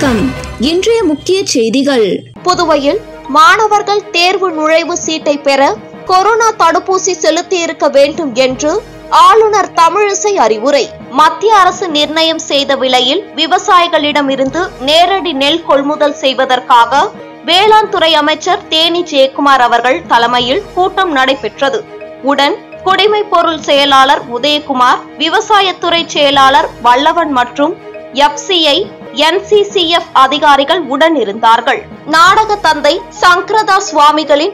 வணக்கம். இன்றைய முக்கிய செய்திகள். புதுவையில் மாணவர்கள் தேர்வு நுழைவு சீட்டை பெற கொரோனா தடுப்பூசி செலுத்தி இருக்க வேண்டும் என்று ஆளுநர் தமிழிசை அறிவுரை. மத்திய அரசு நிர்ணயம் செய்த விலையில் விவசாயிகளிடமிருந்து நேரடி நெல் கொள்முதல் செய்வதற்காக வேளாண் துறை அமைச்சர் தேனி ஜெயக்குமார் அவர்கள் தலைமையில் கூட்டம் நடைபெற்றது. உடன் குடிமைப் பொருள் செயலாளர் உதயகுமார், விவசாயத்துறை செயலாளர் வல்லவன் மற்றும் FCI, NCCF அதிகாரிகள் உடன் இருந்தார்கள். நாடக தந்தை சங்கரதா சுவாமிகளின்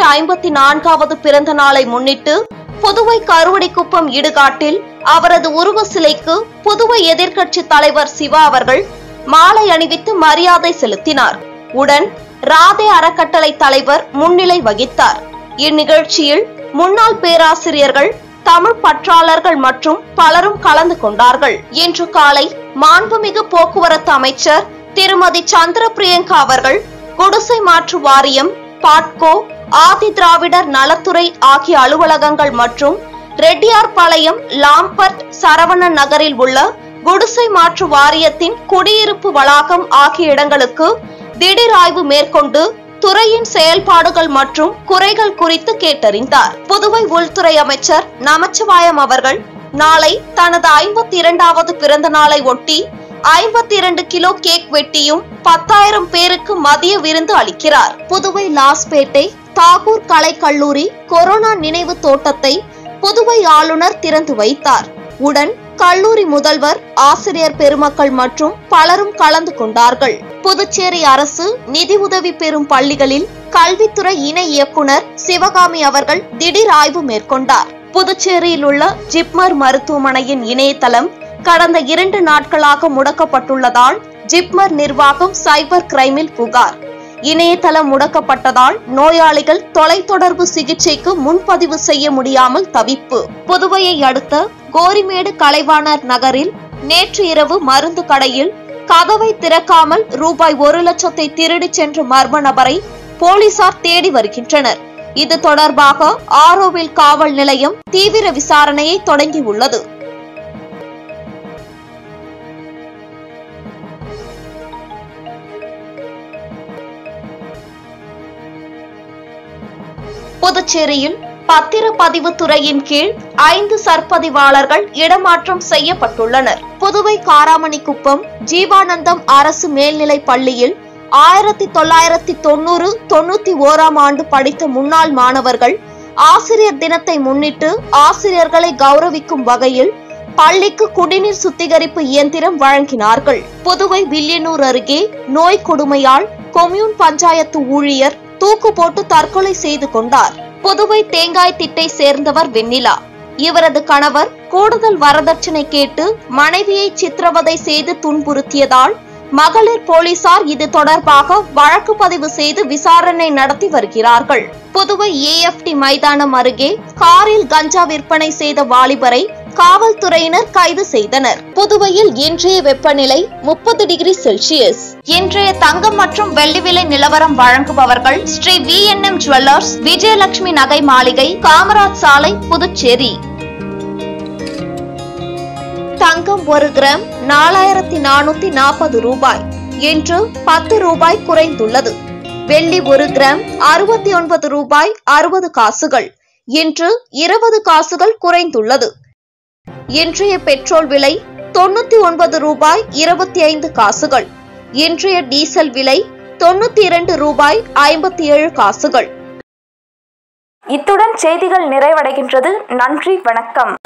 154வது பிறந்த நாளை முன்னிட்டு புதுவை கருவடிக்குப்பம் இடுகாட்டில் அவரது உருவ சிலைக்கு புதுவை எதிர்க்கட்சி தலைவர் சிவா அவர்கள் மாலை அணிவித்து மரியாதை செலுத்தினார். உடன் ராதே அறக்கட்டளை தலைவர் முன்னிலை வகித்தார். இந்நிகழ்ச்சியில் முன்னாள் பேராசிரியர்கள், தமிழ் பற்றாளர்கள் மற்றும் பலரும் கலந்து கொண்டார்கள். இன்று காலை மாண்புமிகு போக்குவரத்து அமைச்சர் திருமதி சந்திர பிரியங்கா அவர்கள் குடிசை மாற்று வாரியம், பாட்கோ, ஆதி திராவிடர் நலத்துறை ஆகிய அலுவலகங்கள் மற்றும் ரெட்டியார்பாளையம், லாம்பர்ட், சரவணன் நகரில் உள்ள குடிசை மாற்று வாரியத்தின் குடியிருப்பு வளாகம் ஆகிய இடங்களுக்கு திடீர் ஆய்வு மேற்கொண்டு துறையின் செயல்பாடுகள் மற்றும் குறைகள் குறித்து கேட்டறிந்தார். புதுவை உள்துறை அமைச்சர் நமச்சிவாயம் அவர்கள் நாளை தனது 52வது பிறந்த நாளை ஒட்டி 52 கிலோ கேக் வெட்டியும் 10,000 பேருக்கு மதிய விருந்து அளிக்கிறார். புதுவை லாஸ்பேட்டை தாகூர் கலை கல்லூரி கொரோனா நினைவு தோட்டத்தை புதுவை ஆளுநர் திறந்து வைத்தார். உடன் கல்லூரி முதல்வர், ஆசிரியர் பெருமக்கள் மற்றும் பலரும் கலந்து கொண்டார்கள். புதுச்சேரி அரசு நிதி உதவி பெறும் பள்ளிகளில் கல்வித்துறை இணை இயக்குனர் சிவகாமி அவர்கள் திடீர் ஆய்வு மேற்கொண்டார். புதுச்சேரியில் உள்ள ஜிப்மர் மருத்துவமனையின் இணையதளம் கடந்த 2 நாட்களாக முடக்கப்பட்டுள்ளதால் ஜிப்மர் நிர்வாகம் சைபர் கிரைமில் புகார். இணையதளம் முடக்கப்பட்டதால் நோயாளிகள் தொலைத்தொடர்பு சிகிச்சைக்கு முன்பதிவு செய்ய முடியாமல் தவிப்பு. புதுவையை அடுத்த கோரிமேடு கலைவாணர் நகரில் நேற்று இரவு மருந்து கடையில் கதவை திறக்காமல் ரூபாய் 1 லட்சத்தை திருடி சென்ற மர்ம நபரை போலீசார் தேடி வருகின்றனர். இது தொடர்பாக ஆரோவில் காவல் நிலையம் தீவிர விசாரணையை தொடங்கியுள்ளது. புதுச்சேரியில் பத்திரப்பதிவு துறையின் கீழ் 5 சற்பதிவாளர்கள் இடமாற்றம் செய்யப்பட்டுள்ளனர். புதுவை காராமணிக்குப்பம் ஜீவானந்தம் அரசு மேல்நிலை பள்ளியில் 1990-91 ஆண்டு படித்த முன்னாள் மாணவர்கள் ஆசிரியர் தினத்தை முன்னிட்டு ஆசிரியர்களை கௌரவிக்கும் வகையில் பள்ளிக்கு குடிநீர் சுத்திகரிப்பு இயந்திரம் வழங்கினார்கள். புதுவை வில்லியனூர் அருகே நோய் கொடுமையால் கொம்யூன் பஞ்சாயத்து ஊழியர் தூக்கு போட்டு தற்கொலை செய்து கொண்டார். புதுவை தேங்காய் திட்டை சேர்ந்தவர் வெண்ணிலா. இவரது கணவர் கூடுதல் வரதட்சணை கேட்டு மனைவியை சித்திரவதை செய்து துன்புறுத்தியதால் மகளிர் போலீசார் இது தொடர்பாக வழக்கு பதிவு செய்து விசாரணை நடத்தி வருகிறார்கள். புதுவை AFT மைதானம் அருகே காரில் கஞ்சா விற்பனை செய்த வாலிபரை காவல்துறையினர் கைது செய்தனர். புதுவையில் இன்றைய வெப்பநிலை 30 டிகிரி செல்சியஸ். இன்றைய தங்கம் மற்றும் வெள்ளி விலை நிலவரம் வழங்குபவர்கள் ஸ்ரீ VNM ஜுவல்லர்ஸ், விஜயலட்சுமி நகை மாளிகை, காமராஜ் சாலை, புதுச்சேரி. தங்கம் 1 கிராம் 4440 ரூபாய் என்று 10 ரூபாய் குறைந்துள்ளது. வெள்ளி 1 கிராம் 69 ரூபாய் 60 காசுகள் என்று 20 காசுகள் குறைந்துள்ளது. இன்றைய பெட்ரோல் விலை 99 ரூபாய் 25 காசுகள். இன்றைய டீசல் விலை 92 ரூபாய் 57 காசுகள். இத்துடன் செய்திகள் நிறைவடைகின்றது. நன்றி, வணக்கம்.